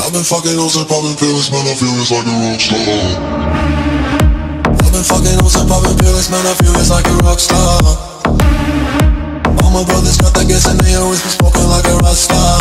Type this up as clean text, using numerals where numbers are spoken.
I've been fucking hoes and popping pills, man, I feel it's like a rock star. I've been fucking hoes and popping pills, man, I feel it's like a rock star. All my brothers got that gas and they always been smoking like a rock star.